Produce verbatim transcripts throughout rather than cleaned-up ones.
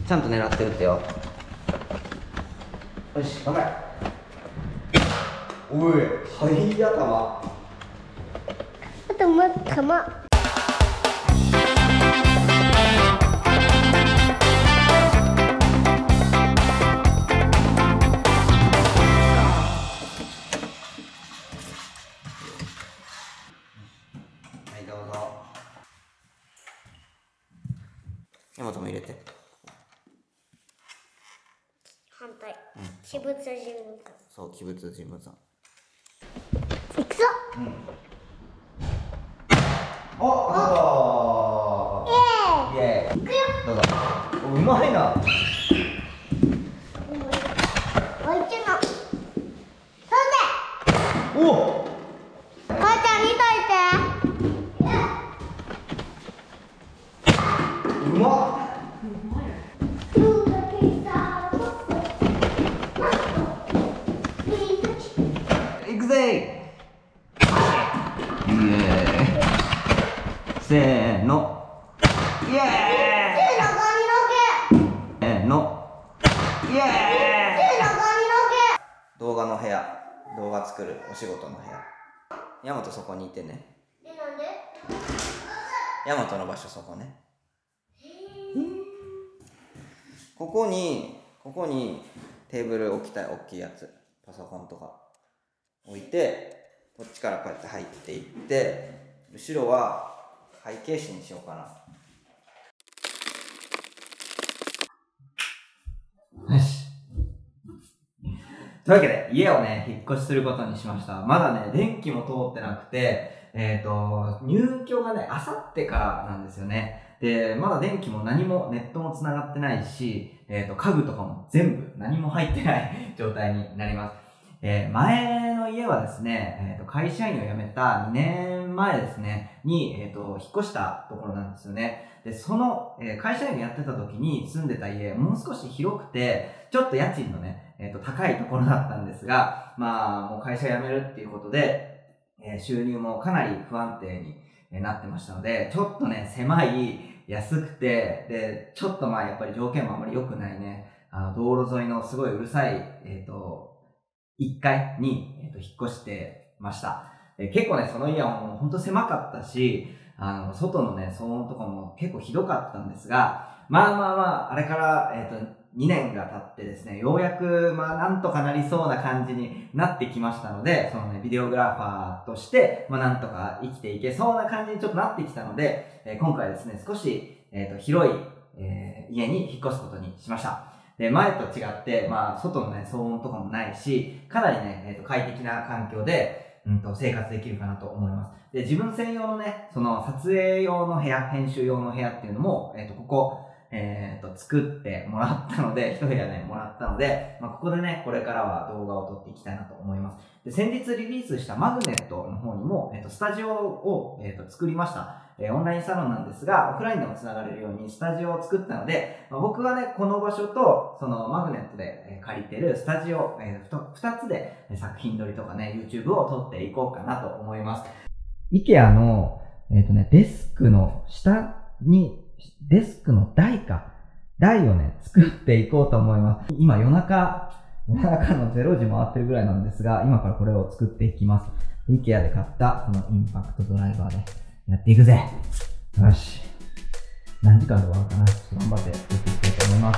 ちゃんと狙って打ってよ。よし、頑張れ。おい、はいや、玉。 あともう玉。 ヤマトも入れて。 反対。鬼物人物。 そう、鬼物人物。 行くぞ。うん。 お、あと。イエーイ。行くよ。どうぞ。うまいな。 おいちゅの。そんで。 お。 母ちゃん見といて。 うまっ。行くぜ。イエーイ。せーの。イエーイ。せーの。イエーイ。動画の部屋、動画作るお仕事の部屋。ヤマトそこにいてね。 え、なんで？ ヤマトの場所そこね。ここに、ここにテーブル置きたい、大きいやつ。パソコンとか置いて、こっちからこうやって入っていって、後ろは背景紙にしようかな。よし。というわけで、家をね、引っ越しすることにしました。まだね、電気も通ってなくて、えっと、入居がね、あさってからなんですよね。で、まだ電気も何も、ネットも繋がってないし、えっと、家具とかも全部何も入ってない状態になります。えー、前の家はですね、えっと、会社員を辞めたにねんまえですね、に、えっと、引っ越したところなんですよね。で、その、えー、会社員をやってた時に住んでた家、もう少し広くて、ちょっと家賃のね、えっと、高いところだったんですが、まあ、もう会社辞めるっていうことで、えー、収入もかなり不安定になってましたので、ちょっとね、狭い、安くて、で、ちょっとまあ、やっぱり条件もあまり良くないね、あの、道路沿いのすごいうるさい、えっと、いっかいに、えっと、引っ越してました。で、結構ね、その家はもうほんと狭かったし、あの、外のね、騒音とかも結構ひどかったんですが、まあまあまあ、あれから、えっと、にねんが経ってですね、ようやく、まあ、なんとかなりそうな感じになってきましたので、そのね、ビデオグラファーとして、まあ、なんとか生きていけそうな感じにちょっとなってきたので、えー、今回ですね、少し、えっと、広い、えー、家に引っ越すことにしました。で、前と違って、まあ、外のね、騒音とかもないし、かなりね、えっと、快適な環境で、うんと、生活できるかなと思います。で、自分専用のね、その、撮影用の部屋、編集用の部屋っていうのも、えっと、ここ、えっと、作ってもらったので、一部屋ね、もらったので、まあ、ここでね、これからは動画を撮っていきたいなと思います。で、先日リリースしたマグネットの方にも、えっと、スタジオを、えっと、作りました。えー、オンラインサロンなんですが、オフラインでも繋がれるようにスタジオを作ったので、まあ、僕はね、この場所と、そのマグネットで、えー、借りてるスタジオ、えー、ふたつで、えー、作品撮りとかね、YouTube を撮っていこうかなと思います。IKEA の、えっとね、デスクの下に、デスクの台か。台をね、作っていこうと思います。今夜中、夜中のれいじ回ってるぐらいなんですが、今からこれを作っていきます。IKEA で買ったこのインパクトドライバーでやっていくぜ。よし。何時間で終わるかな。ちょっと頑張ってやっていきたいと思います。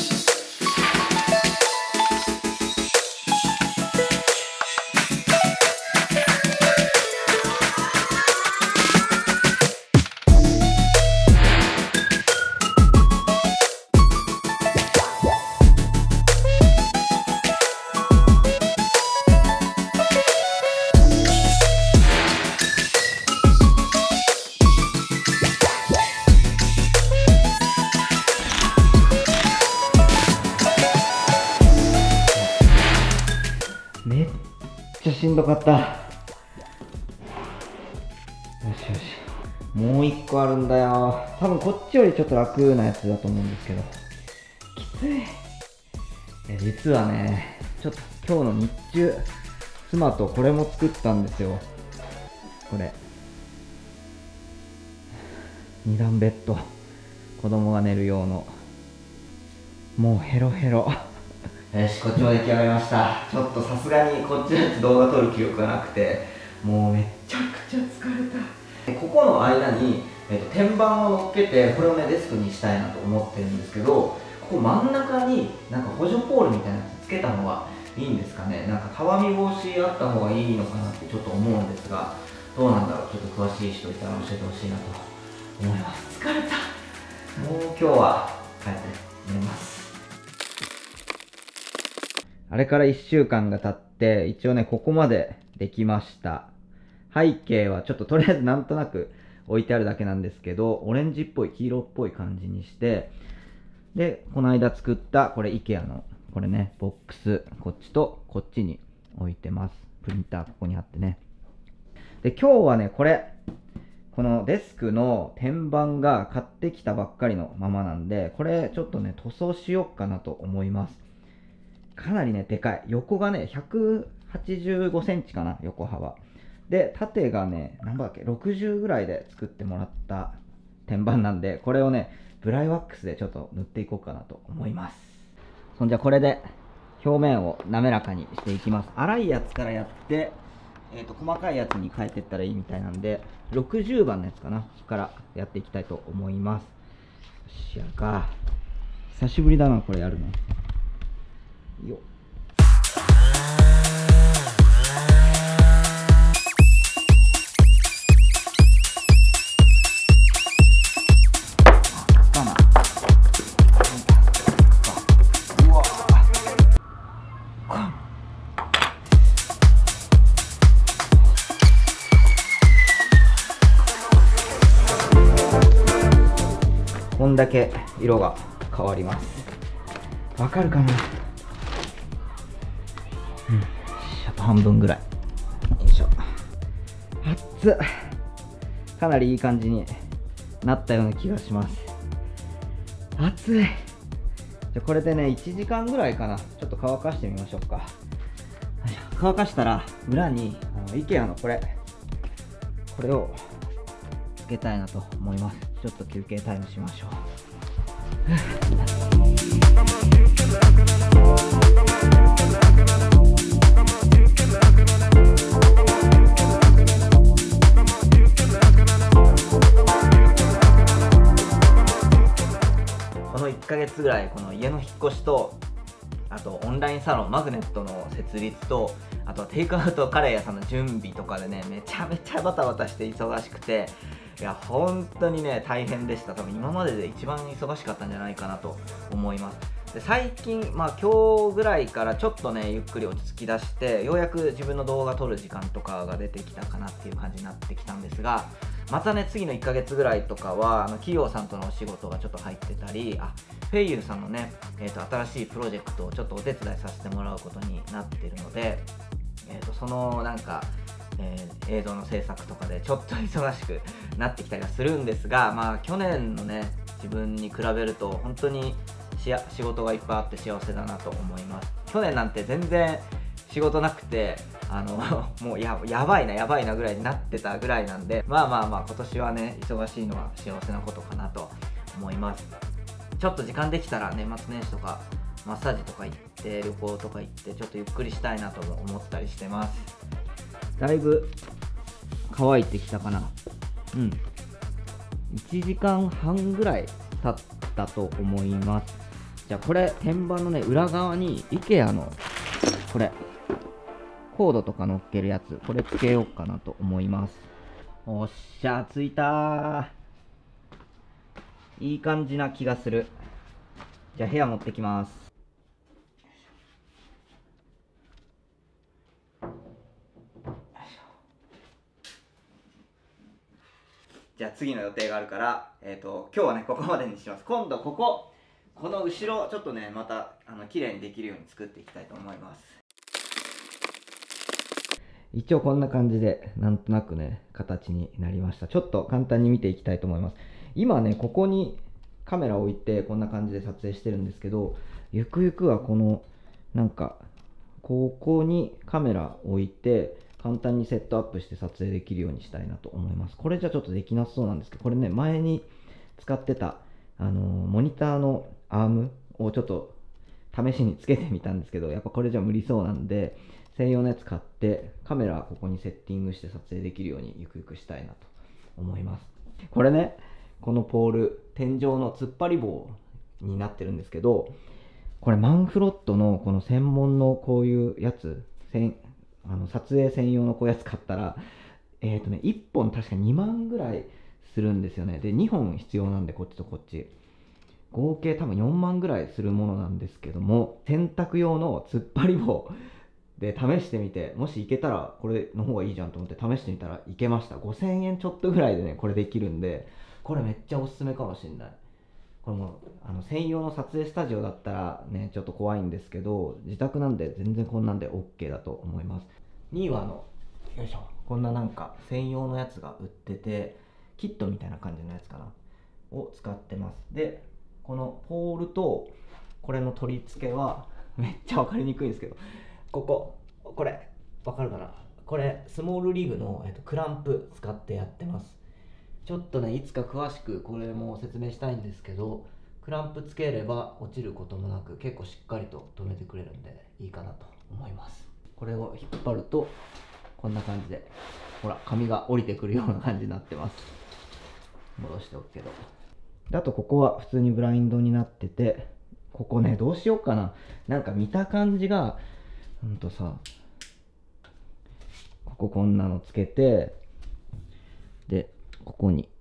めっちゃしんどかった。よしよし。もう一個あるんだよ。多分こっちよりちょっと楽なやつだと思うんですけど。きつい。え実はね、ちょっと今日の日中、妻とこれも作ったんですよ。これ。二段ベッド。子供が寝る用の。 もうヘロヘロ。よし、こっちも出来上がりました。ちょっとさすがにこっちのやつ動画撮る気力がなくて、もうめちゃくちゃ疲れた。ここの間に、えーと、天板を乗っけて、これをね、デスクにしたいなと思ってるんですけど、ここ真ん中になんか補助ポールみたいなやつつけた方がいいんですかね。なんかたわみ防止あった方がいいのかなってちょっと思うんですが、どうなんだろう。ちょっと詳しい人いたら教えてほしいなと思います。疲れた。もう今日は帰って寝ます。あれからいっしゅうかんが経って、一応ね、ここまでできました。背景はちょっととりあえずなんとなく置いてあるだけなんですけど、オレンジっぽい、黄色っぽい感じにして、で、この間作った、これ IKEA の、これね、ボックス、こっちとこっちに置いてます。プリンターここにあってね。で、今日はね、これ、このデスクの天板が買ってきたばっかりのままなんで、これちょっとね、塗装しようかなと思います。かなりね、でかい。横がね、ひゃくはちじゅうごセンチかな、横幅。で、縦がね、何番だっけ、ろくじゅうぐらいで作ってもらった天板なんで、これをね、ブライワックスでちょっと塗っていこうかなと思います。そんじゃこれで表面を滑らかにしていきます。粗いやつからやって、えーと、細かいやつに変えていったらいいみたいなんで、ろくじゅうばんのやつかな、からやっていきたいと思います。よし、やるか。久しぶりだな、これやるの。よっ。こんだけ色が変わります。わかるかな。うん、あと半分ぐらい。よいしょ。熱っ。かなりいい感じになったような気がします。熱い。じゃこれでね、いちじかんぐらいかな。ちょっと乾かしてみましょうか。乾かしたら裏にあの IKEA のこれこれをつけたいなと思います。ちょっと休憩タイムしましょう。このいっかげつぐらいこの家の引っ越しと、あとオンラインサロンマグネットの設立と、あとはテイクアウトカレー屋さんの準備とかでね、めちゃめちゃバタバタして忙しくて、いや本当にね大変でした。多分今までで一番忙しかったんじゃないかなと思います。で最近、まあ今日ぐらいからちょっとねゆっくり落ち着きだして、ようやく自分の動画撮る時間とかが出てきたかなっていう感じになってきたんですが、またね次のいっかげつぐらいとかはあの企業さんとのお仕事がちょっと入ってたり、あフェイユーさんのね、えーと新しいプロジェクトをちょっとお手伝いさせてもらうことになっているので、えーとそのなんかえー、映像の制作とかでちょっと忙しくなってきたりはするんですが、まあ去年のね自分に比べると本当にしや仕事がいっぱいあって幸せだなと思います。去年なんて全然仕事なくて、あのもう や, やばいなやばいなぐらいになってたぐらいなんで、まあまあまあ今年はね忙しいのは幸せなことかなと思います。ちょっと時間できたら年末年始とかマッサージとか行って旅行とか行ってちょっとゆっくりしたいなとも思ったりしてます。だいぶ乾いてきたかな。うん。いちじかんはんぐらい経ったと思います。じゃあこれ天板のね裏側に IKEA のこれコードとか乗っけるやつ、これつけようかなと思います。おっしゃ、ついたー。いい感じな気がする。じゃあ部屋持ってきます。じゃあ次の予定があるから、えーと、今日はねここまでにします。今度こここの後ろちょっとねまたあの綺麗にできるように作っていきたいと思います。一応こんな感じでなんとなくね形になりました。ちょっと簡単に見ていきたいと思います。今ねここにカメラを置いてこんな感じで撮影してるんですけど、ゆくゆくはこのなんかここにカメラを置いて簡単にセットアップして撮影できるようにしたいなと思います。これじゃちょっとできなそうなんですけど、これね前に使ってたあのモニターのアームをちょっと試しにつけてみたんですけど、やっぱこれじゃ無理そうなんで、専用のやつ買ってカメラここにセッティングして撮影できるようにゆくゆくしたいなと思います。これね、このポール天井の突っ張り棒になってるんですけど、これマンフロットのこの専門のこういうやつ、あの撮影専用のこういうやつ買ったら、えっとねいっぽん確かにまんぐらいするんですよね。でにほん必要なんで、こっちとこっち合計多分よんまんぐらいするものなんですけども、洗濯用の突っ張り棒で試してみて、もしいけたらこれの方がいいじゃんと思って試してみたらいけました。ごせんえんちょっとぐらいでねこれできるんで、これめっちゃおすすめかもしれない。これもあの専用の撮影スタジオだったらねちょっと怖いんですけど、自宅なんで全然こんなんで OK だと思います。にいはあのよいしょ、こんななんか専用のやつが売ってて、キットみたいな感じのやつかなを使ってます。でこのポールとこれの取り付けはめっちゃ分かりにくいんですけど、こここれ分かるかな、これスモールリグの、えっと、クランプ使ってやってます。ちょっとねいつか詳しくこれも説明したいんですけど、クランプつければ落ちることもなく結構しっかりと留めてくれるんでいいかなと思います。これを引っ張るとこんな感じで、ほら紙が降りてくるような感じになってます。戻しておくけど、であとここは普通にブラインドになってて、ここねどうしようかな、なんか見た感じがほんとさ、こここんなのつけて、でここに、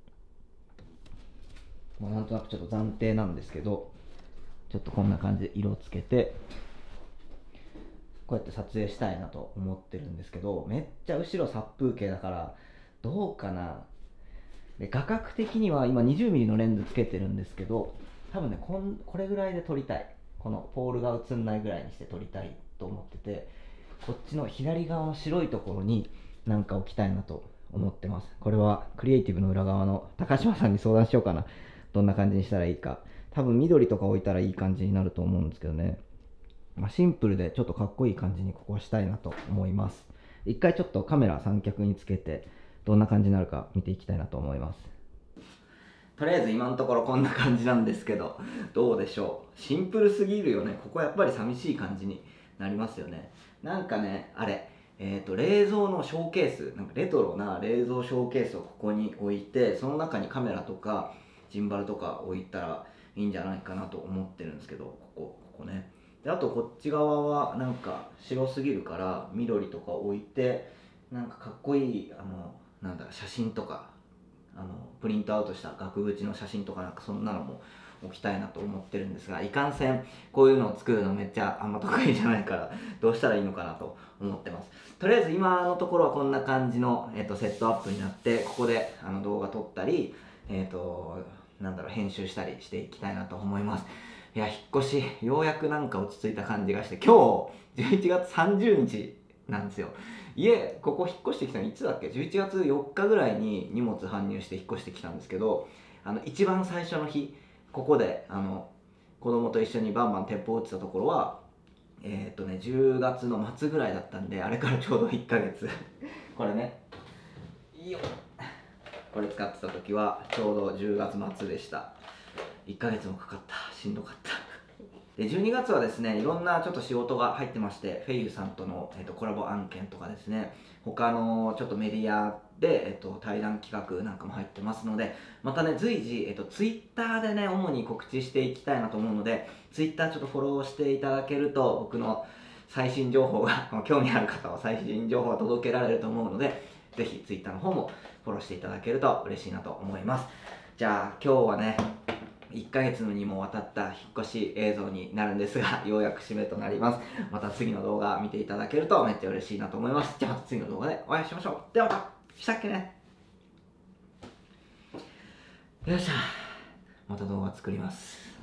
まあ、なんとなくちょっと暫定なんですけど、ちょっとこんな感じで色つけてこうやって撮影したいなと思ってるんですけど、めっちゃ後ろ殺風景だからどうかな。で画角的には今 にじゅうミリ のレンズつけてるんですけど、多分ねこんこれぐらいで撮りたい、このポールが映んないぐらいにして撮りたいと思ってて、こっちの左側の白いところになんか置きたいなと思ってます。これはクリエイティブの裏側の高島さんに相談しようかな、どんな感じにしたらいいか。多分緑とか置いたらいい感じになると思うんですけどね、まあ、シンプルでちょっとかっこいい感じにここはしたいなと思います。一回ちょっとカメラ三脚につけてどんな感じになるか見ていきたいなと思います。とりあえず今のところこんな感じなんですけど、どうでしょう。シンプルすぎるよね。ここやっぱり寂しい感じになりますよね。なんかね、あれえーと冷蔵のショーケース、なんかレトロな冷蔵ショーケースをここに置いて、その中にカメラとかジンバルとか置いたらいいんじゃないかなと思ってるんですけど、ここここね。であとこっち側はなんか白すぎるから緑とか置いて、なんかかっこいいあのなんだ写真とか、あのプリントアウトした額縁の写真とかなんかそんなのも置きたいなと思ってるんですが、いかんせんこういうのを作るのめっちゃあんま得意じゃないからどうしたらいいのかなと思ってます。とりあえず今のところはこんな感じの、えー、とセットアップになって、ここであの動画撮ったり、えっ、ー、となんだろう編集したりしていきたいなと思います。いや引っ越しようやくなんか落ち着いた感じがして、今日じゅういちがつさんじゅうにちなんですよ。家ここ引っ越してきたのいつだっけ、じゅういちがつよっかぐらいに荷物搬入して引っ越してきたんですけど、あの一番最初の日ここであの子供と一緒にバンバン鉄砲を撃ってたところはえっとねじゅうがつの末ぐらいだったんで、あれからちょうどいっかげつこれねいいよ、これ使ってた時はちょうどじゅうがつまつでした。いっかげつもかかった、しんどかったでじゅうにがつはですねいろんなちょっと仕事が入ってまして、フェイユさんとの、えー、とコラボ案件とかですね、他のちょっとメディアで、えー、と対談企画なんかも入ってますので、またね随時、えー、とツイッターでね主に告知していきたいなと思うので、ツイッターちょっとフォローしていただけると僕の最新情報が興味ある方は最新情報が届けられると思うので、ぜひツイッターの方もフォローしていただけると嬉しいなと思います。じゃあ今日はねいっかげつにもわたった引っ越し映像になるんですが、ようやく締めとなります。また次の動画見ていただけるとめっちゃ嬉しいなと思います。じゃあまた次の動画でお会いしましょう。ではまた、したっけね。よっしゃ、また動画作ります。